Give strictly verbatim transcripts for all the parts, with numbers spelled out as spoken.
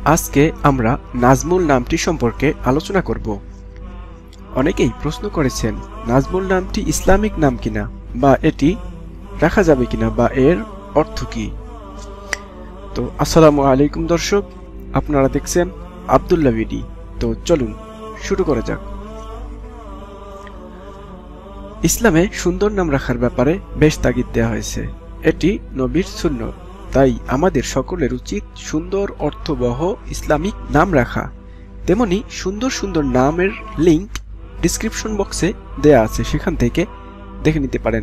আজকে আমরা নাজমুল নামটি সম্পর্কে আলোচনা করব। অনেকেই প্রশ্ন করেছেন নাজমুল নামটি ইসলামিক নাম কিনা, বা এটি রাখা যাবে কিনা, বা এর অর্থ কি। তো আসসালামু আলাইকুম দর্শক, আপনারা দেখছেন আব্দুল্লাহ ভিডি। তো চলুন শুরু করা যাক। ইসলামে সুন্দর নাম রাখার ব্যাপারে বেশ তাগিদ দেওয়া হয়েছে। এটি নবীর সুন্নত, তাই আমাদের সকলের উচিত সুন্দর অর্থবহ ইসলামিক নাম রাখা। তেমনি সুন্দর সুন্দর নামের লিংক ডিসক্রিপশন বক্সে দেয়া আছে, সেখান থেকে দেখে নিতে পারেন।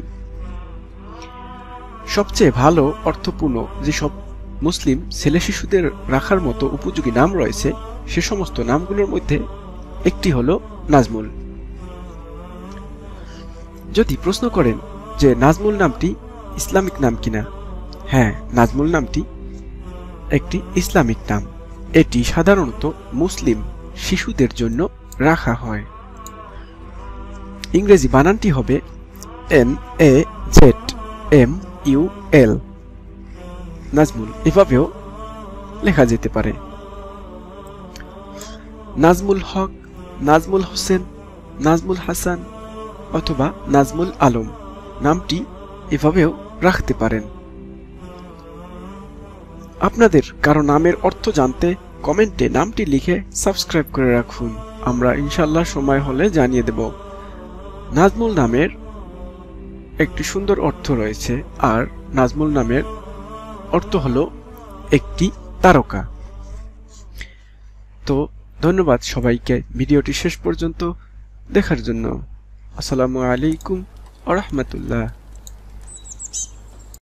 সবচেয়ে ভালো অর্থপূর্ণ যেসব মুসলিম ছেলে শিশুদের রাখার মতো উপযোগী নাম রয়েছে, সে সমস্ত নামগুলোর মধ্যে একটি হলো নাজমুল। যদি প্রশ্ন করেন যে নাজমুল নামটি ইসলামিক নাম কিনা, হ্যাঁ, নাজমুল নামটি একটি ইসলামিক নাম। এটি সাধারণত মুসলিম শিশুদের জন্য রাখা হয়। ইংরেজি বানানটি হবে N A Z M U L. Nazmul এভাবেও লেখা যেতে পারে। নাজমুল হক, নাজমুল হোসেন, নাজমুল হাসান অথবা নাজমুল আলম নামটি এভাবেও রাখতে পারেন। আপনাদের কারো নামের অর্থ জানতে কমেন্টে নামটি লিখে সাবস্ক্রাইব করে রাখুন, আমরা ইনশাল্লাহ সময় হলে জানিয়ে দেব। নাজমুল নামের একটি সুন্দর অর্থ রয়েছে, আর নাজমুল নামের অর্থ হলো একটি তারকা। তো ধন্যবাদ সবাইকে ভিডিওটি শেষ পর্যন্ত দেখার জন্য। আসসালামু আলাইকুম ওয়া রাহমাতুল্লাহ।